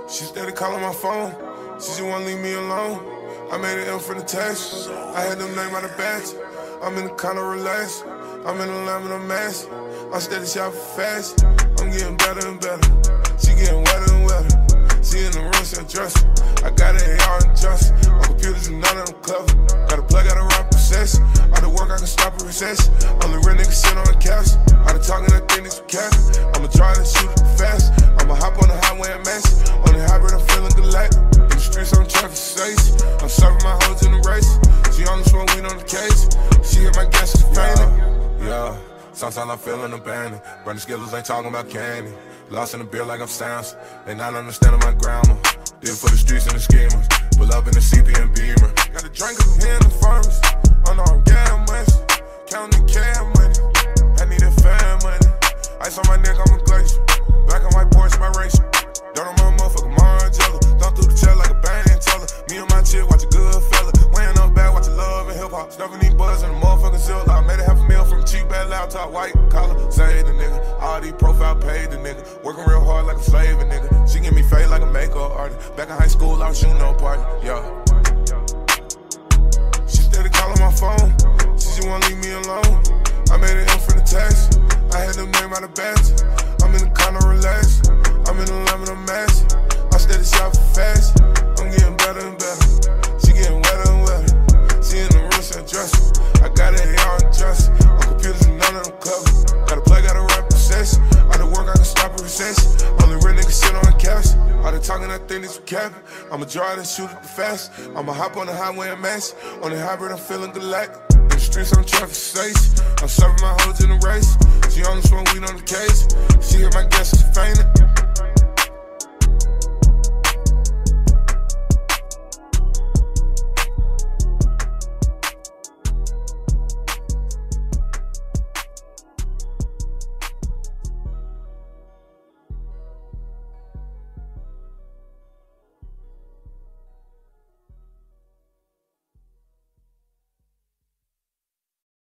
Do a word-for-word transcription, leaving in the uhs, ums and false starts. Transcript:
She steady calling my phone, she just wanna leave me alone. I made an M from the text, I had them name out of badge. I'm in the kinda relaxed, I'm in the lamb and a mask. I'm steady shopping fast, I'm getting better and better. She getting wetter and wetter, she in the room, she undressing. I got an A R and just, my computers and none of them covered. Got a plug, got a rock process, all the work I can stop a recession. Only real niggas sit on the couch, all the talking I think it's cat. I'ma try to shoot it fast, I'ma hop on the highway and match. On the hybrid I'm feeling galactic, in the streets I'm traffic safe. I'm serving my hoes in the race, she only smoke weed on the case. She hit my gas, she's fainting. Yeah, sometimes I'm feeling abandoned. Burning skillers ain't talking about candy. Lost in the beer like I'm Samson, they not understanding my grammar. Did for the streets and the schemers, pull up in the C P and Beamer. Got a drink cause I'm here in the farmers, I know I'm getting money, counting the can money. I need that fan money, ice on my neck, I'm a glacier. Black and white Porsche, my race. Dirt on my motherfucking Margiela, thumb through the chair like a band teller. Me and my chick, watch a good fella, weighing up bad, watching love and hip hop. Stuffing these buzz in the motherfucking Zilla. Made a half a meal from cheap bad laptop, white collar, say the nigga. All these profile paid the nigga, working real hard like a slave a nigga. She give me fade like a makeup artist. Back in high school, I was shooting no party, yeah. She steady calling my phone, she just wanna leave me alone. I made an M from the text, I had them name out of badge. I'm in the kinda relaxed, I'm in the lamb and a mask. I steady shopping fast, I'm getting better and better. She getting wetter and wetter, she in the room, she undressing. I got an A R and just, my computers and none of them covered. Got a plug, got a rap process, all the work I can stop a recession. Only real niggas sit on the couch, all the talking I think it's capping. I'ma drive and shoot it fast, I'ma hop on the highway and match. On the hybrid I'm feeling galactic, in the streets I'm traffic safe. I'm serving my hoes in the race, she only smoke weed on the case. She hit my gas, she's fainting.